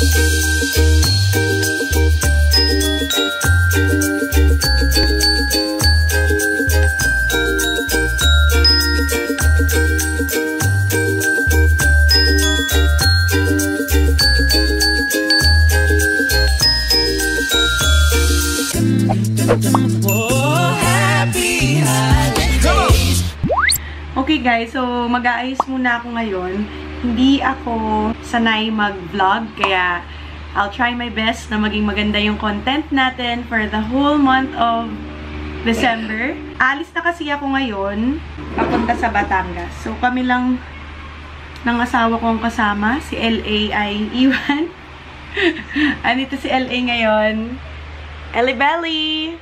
Okay guys, so mag-aayos muna ako ngayon. Hindi ako sanay mag-vlog, kaya I'll try my best na maging maganda yung content natin for the whole month of December. Alis na kasi ako ngayon, papunta sa Batangas. So kami lang ng asawa kong kasama, si LA ay iwan. Andito si LA ngayon. LA Belly!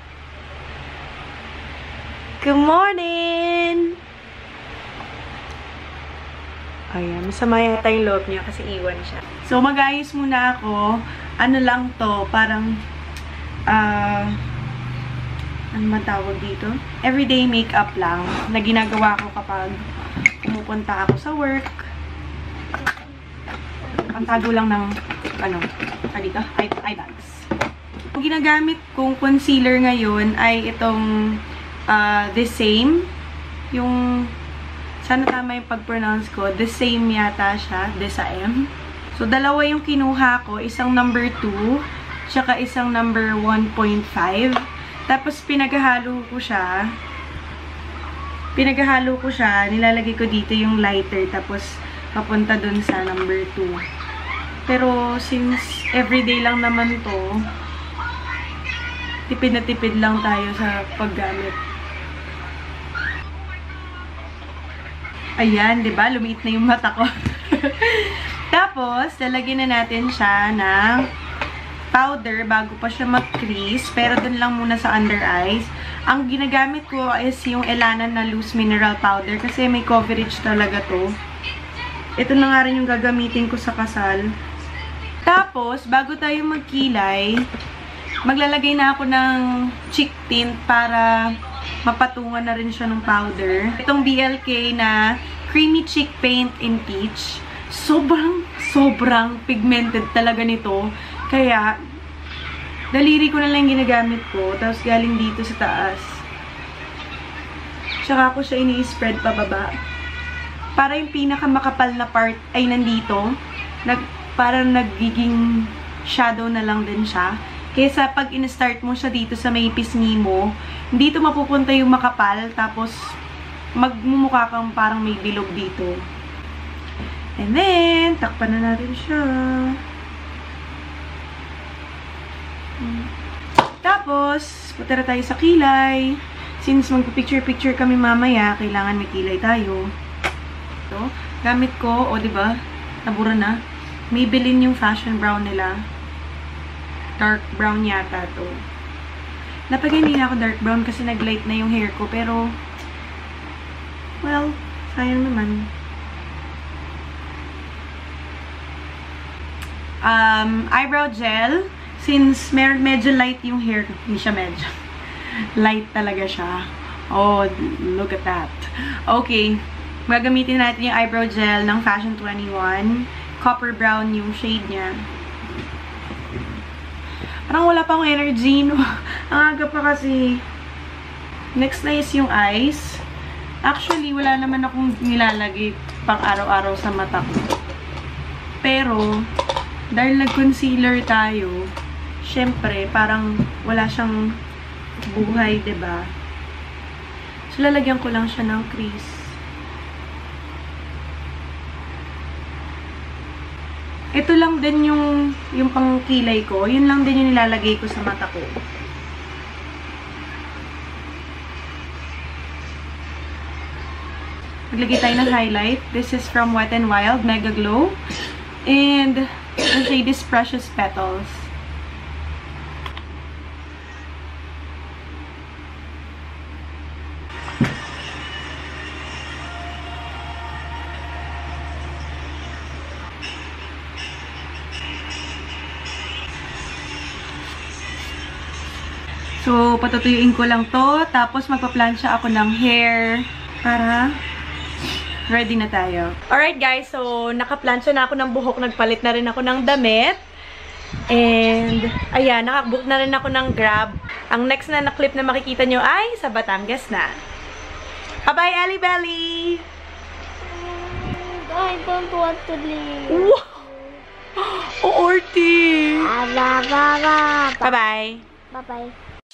Good morning! Ayan, masama yata yung loob niya kasi iwan siya. So, mag-ayos muna ako. Ano lang to, parang, ano man tawag dito? Everyday makeup lang na ginagawa ko kapag pumupunta ako sa work. Ang tago lang ng, dito, eye bags. Ang ginagamit kong concealer ngayon ay itong, The Same. Yung, sana tama yung pag-pronounce ko. The Same yata siya. The Same. So, dalawa yung kinuha ko. Isang number 2. Tsaka isang number 1.5. Tapos, pinaghalo ko siya. Nilalagay ko dito yung lighter. Tapos, papunta dun sa number 2. Pero, since everyday lang naman to, tipid na tipid lang tayo sa paggamit. Ayan, diba? Lumiit na yung mata ko. Tapos, lalagyan na natin siya ng powder bago pa siya mag-crease. Pero dun lang muna sa under eyes. Ang ginagamit ko is yung Elanan na loose mineral powder kasi may coverage talaga to. Ito na nga rin yung gagamitin ko sa kasal. Tapos, bago tayo magkilay, maglalagay na ako ng cheek tint para mapatungan na rin siya ng powder. Itong BLK na Creamy Cheek Paint in Peach. Sobrang pigmented talaga nito. Kaya, daliri ko na lang ginagamit ko. Tapos galing dito sa taas. Tsaka ko siya ini-spread pababa. Para yung pinakamakapal na part ay nandito. Parang nagiging shadow na lang din siya. Kaysa pag in-start mo siya dito sa may pisngi mo, dito mapupunta yung makapal, tapos magmumukha kang parang may bilog dito. And then, takpan na natin siya. Tapos, punta na tayo sa kilay. Since magpipicture-picture kami mamaya, kailangan may kilay tayo. So, gamit ko, diba? Nabura na. Maybelline yung fashion brown nila. Dark brown yata to. Napag hindi na ako dark brown kasi nag-light na yung hair ko. Pero, well, sayang naman. Eyebrow gel. Since medyo light yung hair ko. Hindi siya medyo. Light talaga siya. Oh, look at that. Okay. Magagamitin natin yung eyebrow gel ng Fashion 21. Copper brown yung shade niya. Parang wala pa akong energy, no? Ang aga pa kasi. Next na is yung eyes. Actually, wala naman akong nilalagay pang araw-araw sa mata ko. Pero, dahil nag-concealer tayo, syempre, parang wala siyang buhay, diba? So, lalagyan ko lang siya ng crease. Ito lang din yung pangkilay ko. Yun lang din yung nilalagay ko sa mata ko. Maglagay tayo ng highlight. This is from Wet n Wild Mega Glow. And the shade is Precious Petals. So, patutuyuin ko lang to. Tapos, magpa-plansya ako ng hair para ready na tayo. Alright guys, so naka-plansya na ako ng buhok. Nagpalit na rin ako ng damit. And, ayan, nakabook na rin ako ng Grab. Ang next na clip na makikita nyo ay sa Batangas na. Bye-bye, Ellie Belly! I don't want to leave. Wow! Oh, Orty! Bye-bye. Bye-bye. Bye-bye.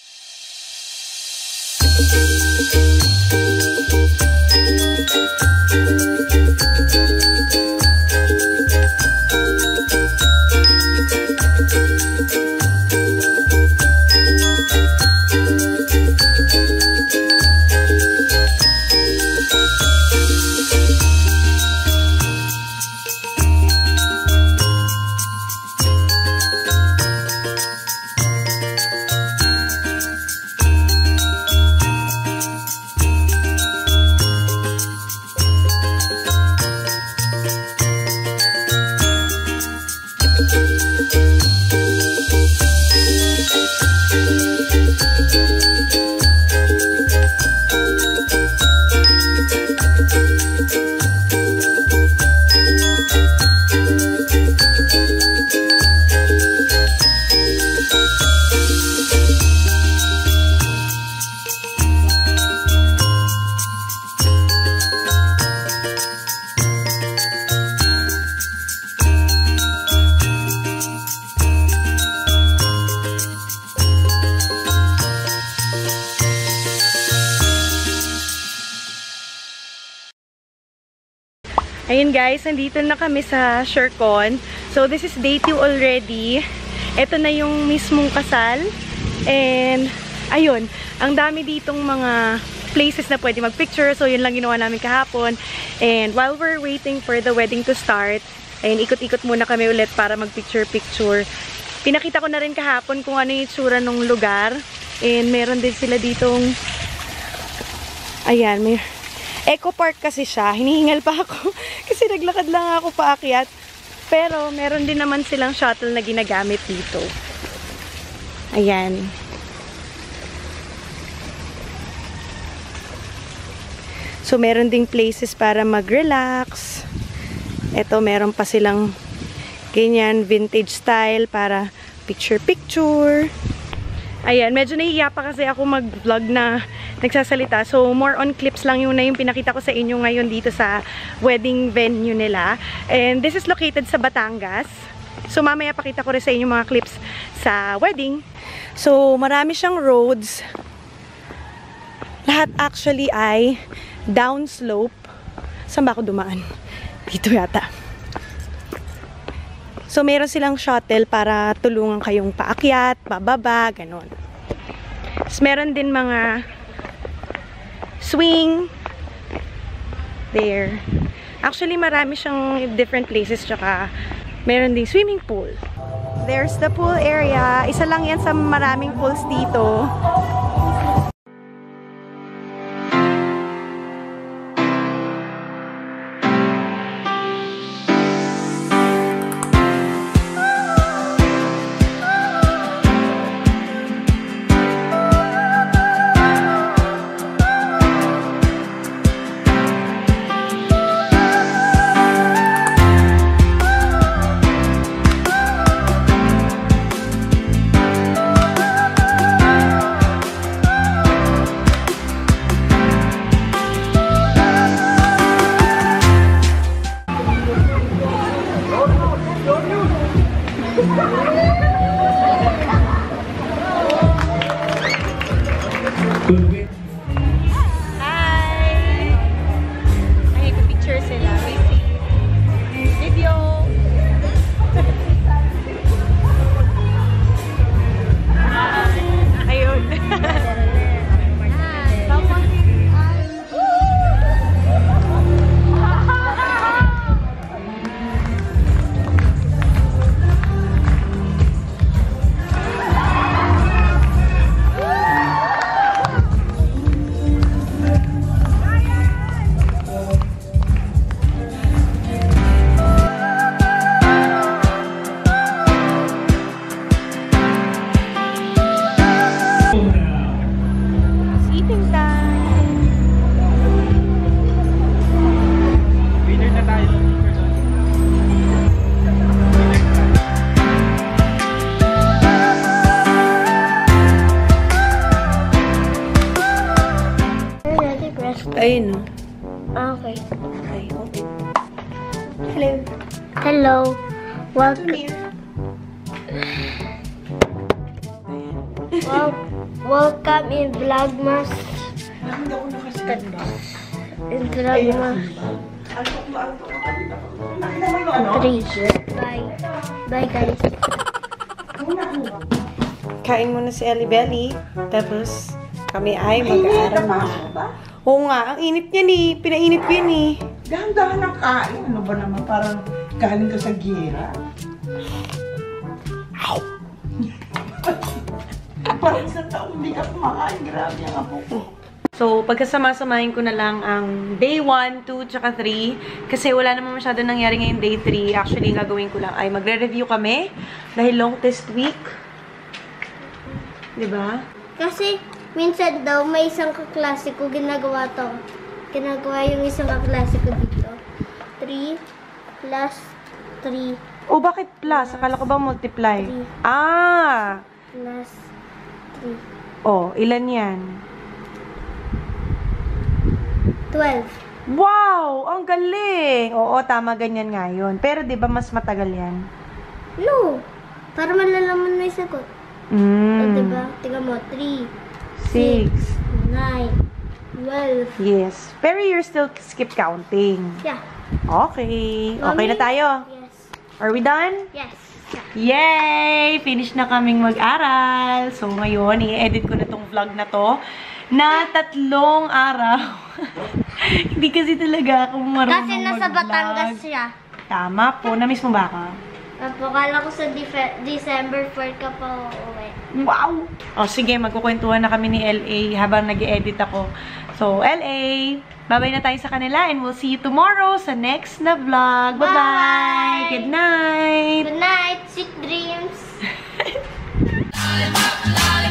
Ayun guys, nandito na kami sa Shercon. So this is day 2 already. Ito na yung mismong kasal. And ayun, ang dami ditong mga places na pwede magpicture. So yun lang ginawa namin kahapon. And while we're waiting for the wedding to start, ayun, ikot-ikot muna kami ulit para magpicture-picture. Pinakita ko na rin kahapon kung ano yung itsura ng lugar. And meron din sila ditong, ayan, may EcoPark kasi siya. Hinihingal pa ako kasi naglakad lang ako paakyat. Pero meron din naman silang shuttle na ginagamit dito. Ayan. So meron ding places para mag-relax. Ito meron pa silang ganyan vintage style para picture-picture. Ayan, medyo nahihiya pa kasi ako mag-vlog na nagsasalita. So, more on clips lang yung pinakita ko sa inyo ngayon dito sa wedding venue nila. And this is located sa Batangas. So, mamaya pakita ko rin sa inyo mga clips sa wedding. So, marami siyang roads. Lahat actually ay downslope. Saan ba ako dumaan? Dito yata. So, meron silang shuttle para tulungan kayong paakyat, bababa, ganon. Tapos, meron din mga swing. There. Actually, marami siyang different places, tsaka meron ding swimming pool. There's the pool area. Isa lang yan sa maraming pools dito. Ayun, no? Okay. Okay, open. Hello. Hello. Come here. Welcome in VLOGMAS. Hindi ako nakasimba. In VLOGMAS. Nakita mo yung ano? 3. Bye. Bye, guys. Kain muna si Ellie Belly. Tapos, kami ay mag-aaral na. Oo nga, ang init niya ni. Pinainit ko yun eh. Dahan-dahan ang kain. Ano ba naman? Parang galing ka sa gira. Ow! Parang isang taong hindi ka kumakain. Grabe ang apo ko. So, pagkasama-samahin ko na lang ang day 1, 2, tsaka 3. Kasi wala naman masyado nangyari ngayon day 3. Actually, yung gagawin ko lang ay magre-review kami. Dahil long test week. Diba? Kasi, minsan daw, may isang kaklase ko ginagawa to. Ginagawa yung isang kaklase ko dito. 3 plus 3 Oh, bakit plus? Akala ko ba multiply? 3. Ah! Plus 3. Oh, ilan yan? 12. Wow! Ang galing! Oo, tama, ganyan nga yun. Pero di ba mas matagal yan? No! Para malalaman na yung sagot. O, diba? Tingnan mo, 3, 6. 9, 12. Yes. Pero you're still skip counting. Yeah. Okay. Okay Mommy? na tayo. Yes. Are we done? Yes. Yay! Finish na kaming mag-aral. So, ngayon, i-edit ko na tong vlog na to na 3 araw. Hindi kasi talaga ako marunong Kasi nasa mag-vlog. Batangas siya. Tama po. Na-miss mo ba ako? Kala ko sa December 4 ka pa uuwi. Wow! O, sige. Magkukwentuhan na kami ni LA habang nag-edit ako. So, LA, bye-bye na tayo sa kanila and we'll see you tomorrow sa next na vlog. Bye-bye! Good night! Good night! Sweet dreams!